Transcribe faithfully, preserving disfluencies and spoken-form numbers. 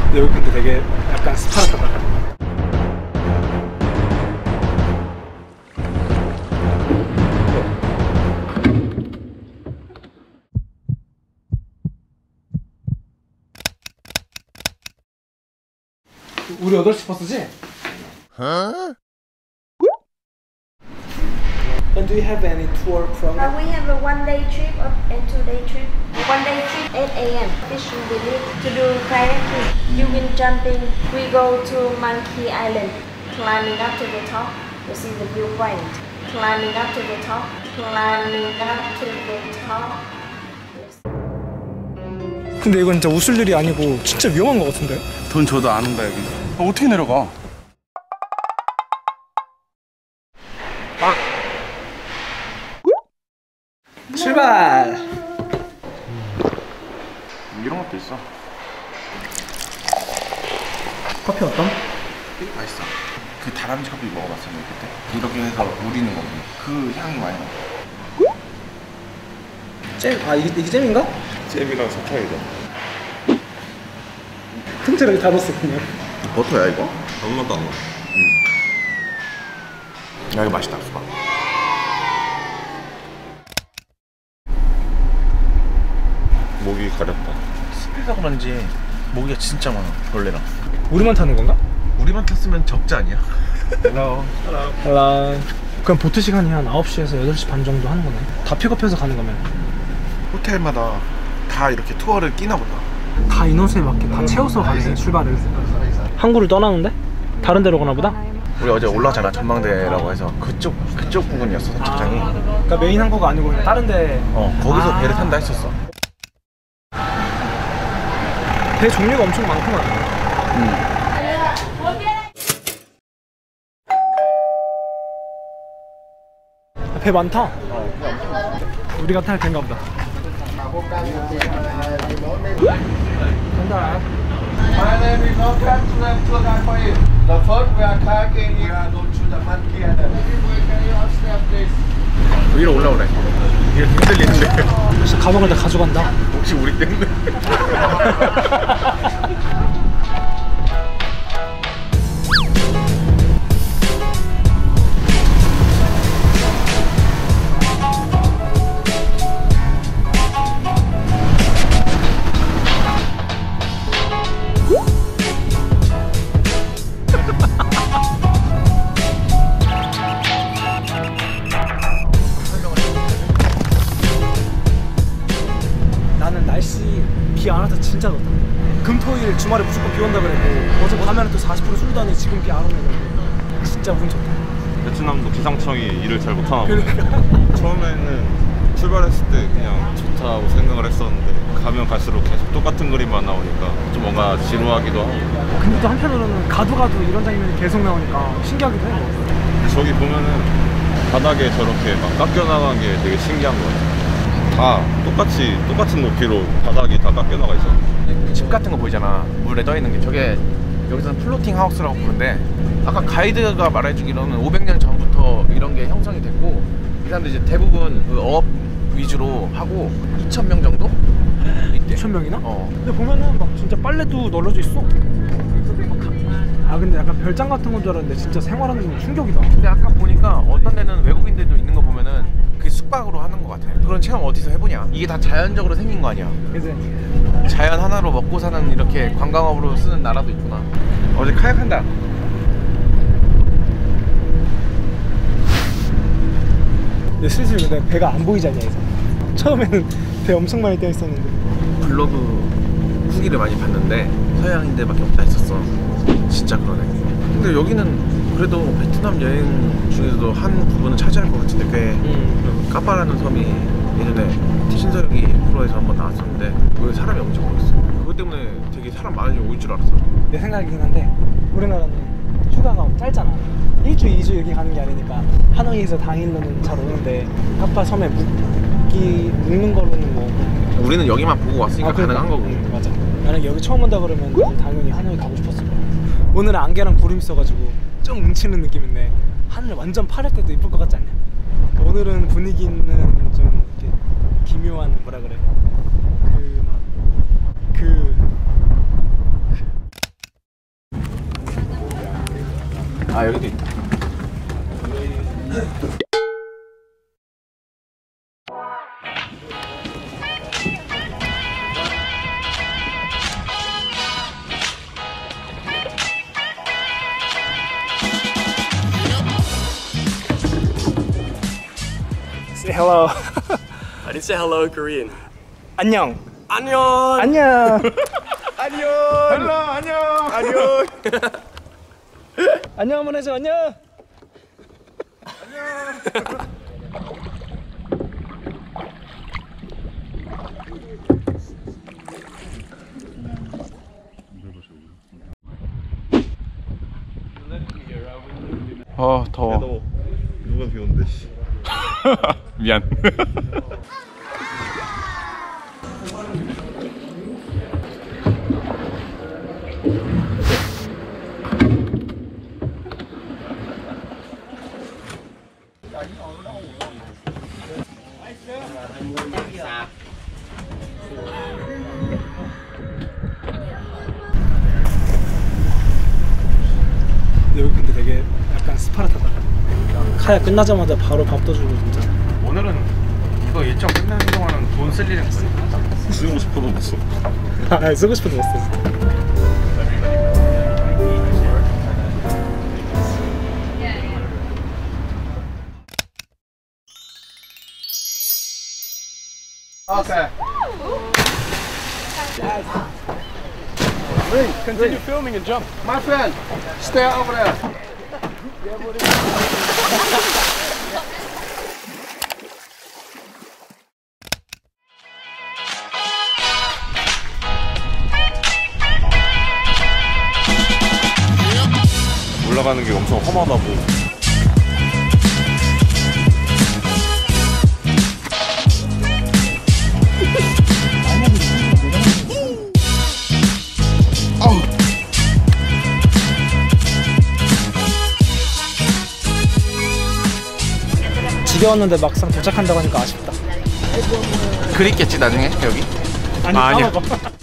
근데 여기 근데 되게 약간 스파르타다. 우리 여덟 시 버스지? Huh? And do you have any tour program? Uh, we have a one day trip and two day trip. One day trip eight A M fishing village to do kayaking. You will jumping. We go to Monkey Island. Climbing up to the top, you see the viewpoint. Climbing up to the top. Climbing up to the top. 근데 이건 진짜 웃을 일이 아니고 진짜 위험한 것 같은데? 돈 줘도 안 온다 여기. 아, 어떻게 내려가? 빵! 출발! 이런 것도 있어. 커피 어떤? 맛있어. 그 다람쥐 커피 먹어봤어 너 그때? 이렇게 해서 우리는 거거든. 그 향이 많이 나. 잼? 아 이게, 이게 잼인가? 잼이랑 석탕이죠. 통째로 다 넣었어 그냥. 버터야 이거? 아무것도 안 넣어. 응. 야 이거 맛있다 수박. 목이 가렵다. 습해서 그런지 모기가 진짜 많아 벌레랑. 우리만 타는 건가? 우리만 탔으면 적자 아니야? 헬로. 헬로. 그럼 보트 시간이 한 아홉 시에서 여덟 시 반 정도 하는 거네. 다 픽업해서 가는 거면. 호텔마다 다 이렇게 투어를 끼나 보다. 다 인원수에 맞게 다 채워서 가네 출발을. 항구를 떠나는데? 다른 데로 가나 보다? 우리 어제 올라왔잖아 전망대라고 해서 그쪽 그쪽 부분이었어 선착장이. 아, 그러니까 메인 항구가 아니고 그냥 다른 데. 어 거기서 아. 배를 탄다 했었어. 배 종류가 엄청 많구만. 응. 배 많다. 어, 우리가 탈 배인가 보다. 간다. My name is Okan, tour guide for you. The first we are kayaking, we are going to the Monkey Island. Can you upstairs, please? 위로 올라오래. 이게 흔들리는데. 혹시 가방을 다 가져간다. 혹시 우리 때문에? 나는 날씨 비 안 와서 진짜 좋다. 금토일 주말에 무조건 비 온다 그랬고 어제 밤에는 또 사십 퍼센트 sul더니 지금 비 안 오네. 진짜 운 좋다. 베트남도 기상청이 일을 잘 못하나 보네. 그러니까. 처음에는 출발했을 때 그냥 좋다고 생각을 했었는데 가면 갈수록 계속 똑같은 그림만 나오니까 좀 뭔가 지루하기도 하고. 근데 또 한편으로는 가도 가도 이런 장면이 계속 나오니까 신기하기도 해. 저기 보면은 바닥에 저렇게 막 깎여 나간 게 되게 신기한 것 같아요. 다 똑같이 똑같은 높이로 바닥이 다 깎여 나가 있어. 집 같은 거 보이잖아. 물에 떠 있는 게. 저게 여기서는 플로팅 하우스라고 부르는데 아까 가이드가 말해주기로는 오백 년 전부터 이런 게 형성이 됐고 이 사람들 이제 대부분 그 어업 위주로 하고 이천 명 정도 있대. 이천 명이나? 어. 근데 보면은 막 진짜 빨래도 널려져 있어. 아 근데 약간 별장 같은 건 줄 알았는데 진짜 생활하는 건 충격이다. 근데 아까 보니까 어떤 데는 외국인들도 있는 거 보면은 그게 숙박으로 하는 거 같아. 그런 체험 어디서 해보냐? 이게 다 자연적으로 생긴 거 아니야? 그치? 자연 하나로 먹고 사는 이렇게 관광업으로 쓰는 나라도 있구나. 어제 카약 한다. 근데 슬슬 근데 배가 안 보이지 않냐 이제. 처음에는 배 엄청 많이 떼어 있었는데. 블로그 후기를 많이 봤는데 서양인들밖에 없다 했었어. 진짜 그러네. 근데 여기는 그래도 베트남 여행 중에서도 한 부분은 차지할 것 같은데 꽤. 음. 까빠라는 섬이 예전에 티신서유기 프로에서 한번 나왔었는데 왜 사람이 엄청 많았어. 그것 때문에 되게 사람 많이 올 줄 알았어. 내 생각이긴 한데 우리나라는 휴가가 짧잖아. 일주일, 이주 여기 가는 게 아니니까 하노이에서 당일로는 잘 오는데 까빠 섬에 묵기, 묵는 거로는 뭐 우리는 여기만 보고 왔으니까 아, 그러니까. 가능한 거고. 응, 맞아. 만약에 여기 처음 온다 그러면 당연히 하노이 가고 싶었을 거야. 오늘은 안개랑 구름 있어가지고 좀 뭉치는 느낌인데 하늘 완전 파랄 때도 이쁠 것 같지 않냐? 오늘은 분위기는 좀 이렇게 기묘한 뭐라 그래? 그 막 그 아 여기도 있다. Say hello. I didn't say hello in Korean. 안녕. 안녕. 안녕. 안녕. Hello. 안녕. 안녕. 안녕 한번 해줘. 안녕. 아 더워. 너 누가 비오는데 씨. 미안. 여기 근데 되게 약간 스파르타다. 카약 끝나자마자 바로 밥도 주고 진짜. 오늘은 이거 일정 끝나는 동안은 돈 쓸 일은 없어. 쓰고 싶어도 못 써. 아 쓰고 싶어도 못 써. Okay. Lee, continue filming and jump. My friend, stay over there. 올라가는 게 엄청 험하다고. 지겨웠는데 막상 도착한다고 하니까 아쉽다. 글 있겠지 나중에 여기? 아니 아, 아니야. 까먹어.